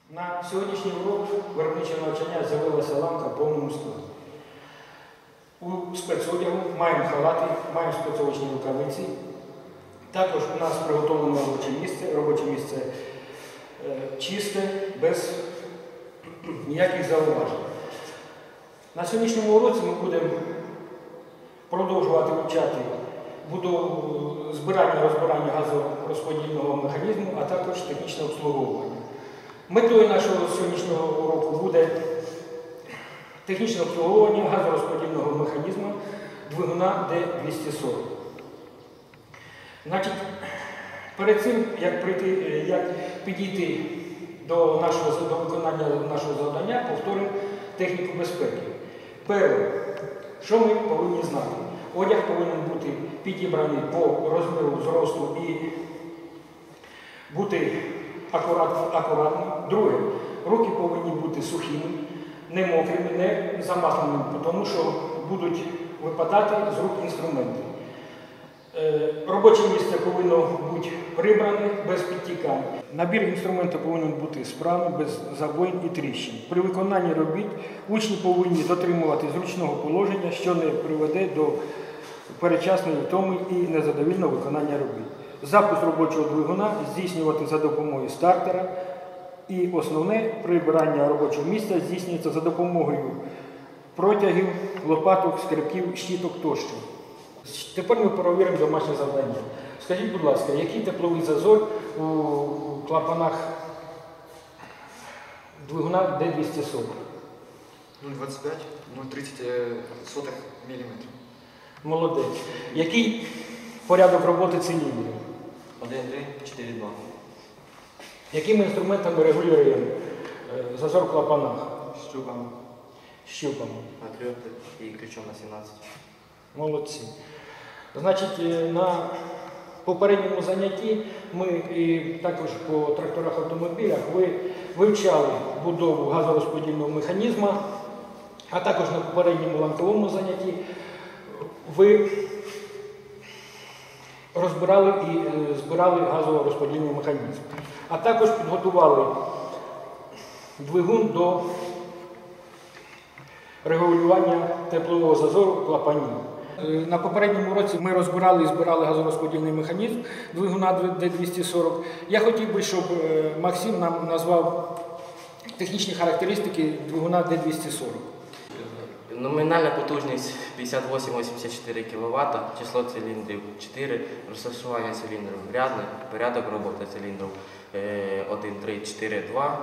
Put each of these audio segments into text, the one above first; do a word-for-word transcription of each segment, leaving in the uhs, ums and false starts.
На сьогоднішній урок виробничого навчання з'явилася ланка повному складі. У спецодягу маємо халати, маємо спецовочні рукавиці. Також у нас приготовлено робоче місце. Робоче місце е, чисте, без ніяких зауважень. На сьогоднішньому уроці ми будемо продовжувати вивчати будову збирання, розбирання газорозподільного механізму, а також технічне обслуговування. Метою нашого сьогоднішнього уроку буде технічне обслуговування газорозподільного механізму двигуна Д двісті сорок. Значить, перед цим, як, прийти, як підійти до, нашого, до виконання нашого завдання, повторимо техніку безпеки. Перше, що ми повинні знати? Одяг повинен бути підібраний по розміру зросту і бути акурат, акуратним. Друге, руки повинні бути сухими, не мокрими, не замасленими, тому що будуть випадати з рук інструменти. Е, робоче місце повинно бути прибране, без підтікань. Набір інструменту повинен бути справний, без забоїн і тріщин. При виконанні робіт учні повинні дотримувати зручного положення, що не приведе до передчасної втоми і незадовільного виконання робіт. Запуск робочого двигуна здійснювати за допомогою стартера. І основне прибирання робочого місця здійснюється за допомогою протягів, лопаток, скребків, щіток тощо. Тепер ми перевіримо домашнє завдання. Скажіть, будь ласка, який тепловий зазор у клапанах двигуна Д двісті сорок? нуль двадцять п'ять - нуль тридцять міліметрів. Молодець. Який порядок роботи циліндрів? один три чотири два. Якими інструментами регулюємо зазор в клапанах? Щупами. Щупами. Отвертки і ключом на сімнадцять. Молодці. Значить, на попередньому занятті ми і також по тракторах автомобілях ви вивчали будову газорозподільного механізму, а також на попередньому ланковому занятті ви розбирали і збирали газорозподільний механізм. А також підготували двигун до регулювання теплового зазору клапанів. На попередньому році ми розбирали і збирали газорозподільний механізм двигуна Д двісті сорок. Я хотів би, щоб Максим нам назвав технічні характеристики двигуна Д двісті сорок. Номінальна потужність п'ятдесят вісім - вісімдесят чотири кіловата, число циліндрів чотири, розташування циліндрів рядне, порядок роботи циліндрів один три чотири два,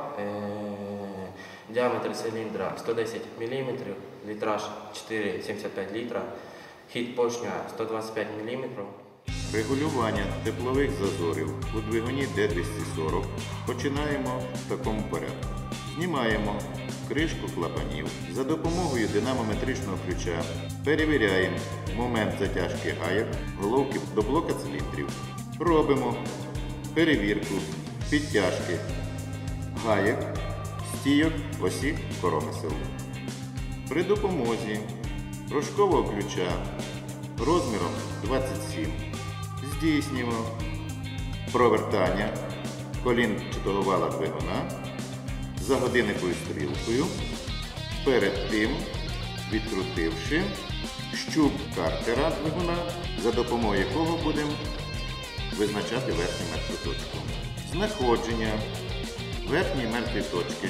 діаметр циліндра сто десять міліметрів, літраж чотири цілих сімдесят п'ять літра, хід поршня сто двадцять п'ять міліметрів. Регулювання теплових зазорів у двигуні Д двісті сорок починаємо в такому порядку. Знімаємо кришку клапанів за допомогою динамометричного ключа, перевіряємо момент затяжки гайок головки до блока циліндрів. Робимо перевірку підтяжки гайок, стійок осі коромисел. При допомозі рожкового ключа розміром двадцять сім здійснюємо провертання колінчатого вала двигуна за годинниковою стрілкою, перед тим відкрутивши щуп картера двигуна, за допомогою якого будемо визначати верхню мертву точку. Знаходження верхньої мертвої точки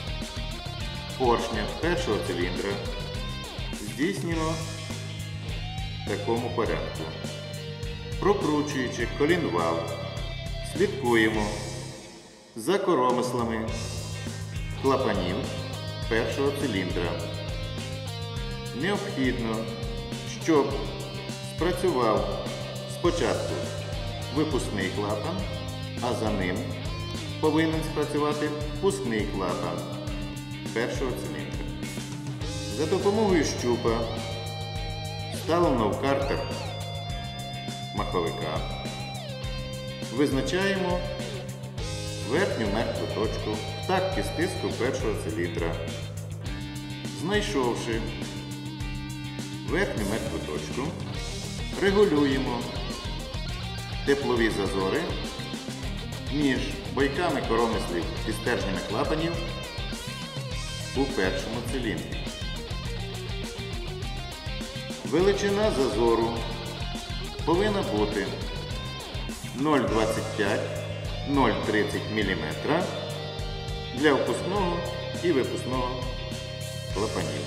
поршня першого циліндра здійснюємо в такому порядку. Прокручуючи колінвал, слідкуємо за коромислами клапанів першого циліндра. Необхідно, щоб спрацював спочатку випускний клапан, а за ним повинен спрацювати впускний клапан першого циліндра. За допомогою щупа, вставленого в картер маховика, визначаємо верхню мертву точку в такті стиску першого циліндра. Знайшовши верхню мертву точку, регулюємо теплові зазори між бойками коромислів і стержнями клапанів у першому циліндрі. Величина зазору повинна бути нуль двадцять п'ять - нуль тридцять мм для впускного і випускного клапанів.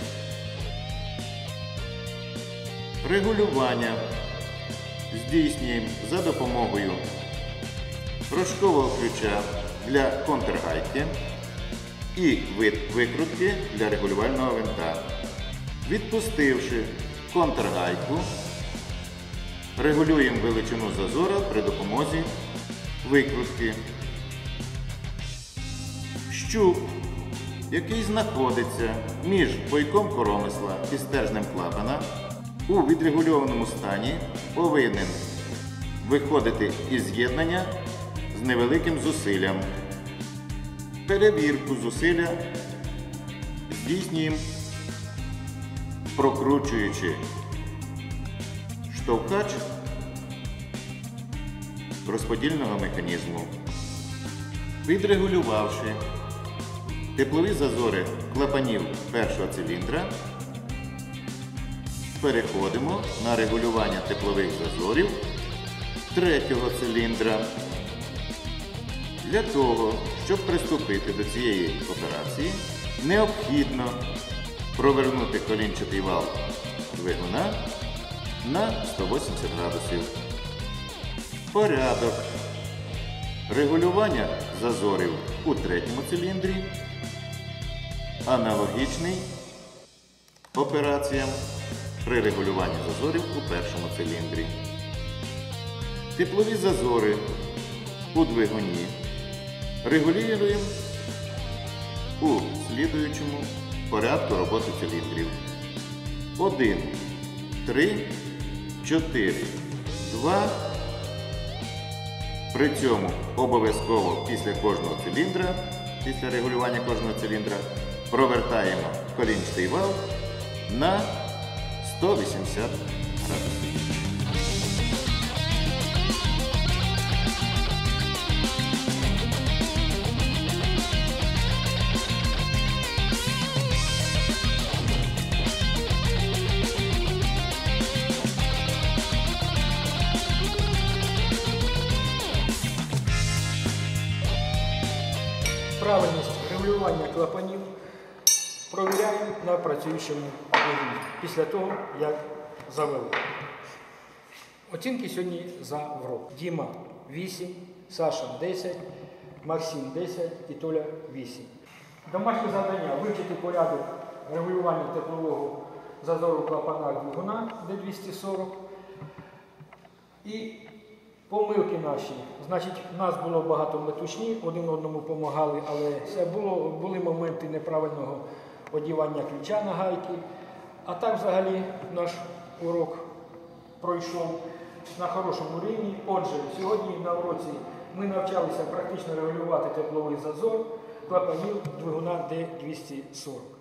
Регулювання здійснюємо за допомогою рожкового ключа для контргайки і викрутки для регулювального винта. Відпустивши контргайку, регулюємо величину зазора при допомозі викрутки. Щуп, який знаходиться між бойком коромисла і стержнем клапана, у відрегульованому стані повинен виходити із з'єднання з невеликим зусиллям. Перевірку зусилля здійснюємо, прокручуючи штовхач розподільного механізму. Відрегулювавши теплові зазори клапанів першого циліндра, переходимо на регулювання теплових зазорів третього циліндра. Для того, щоб приступити до цієї операції, необхідно провернути колінчатий вал двигуна на сто вісімдесят градусів. Порядок регулювання зазорів у третьому циліндрі аналогічний операціям при регулюванні зазорів у першому циліндрі. Теплові зазори у двигуні регулюємо у слідуючому порядку роботи циліндрів. один, три, чотири, два. При цьому обов'язково після кожного циліндра, після регулювання кожного циліндра, провертаємо колінчатий вал на сто вісімдесят градусів. Правильність регулювання клапанів провіряємо на працюючому двигуні після того, як завели. Оцінки сьогодні за урок. Діма вісім, Саша десять, Максим десять і Толя вісім. Домашнє завдання – вивчити порядок регулювання теплового зазору в клапанах двигуна Д двісті сорок. І помилки наші. Значить, в нас було багато метушні, один одному допомагали, але це було, були моменти неправильного одівання ключа на гайки. А так взагалі наш урок пройшов на хорошому рівні. Отже, сьогодні на уроці ми навчалися практично регулювати тепловий зазор клапанів двигуна Д двісті сорок.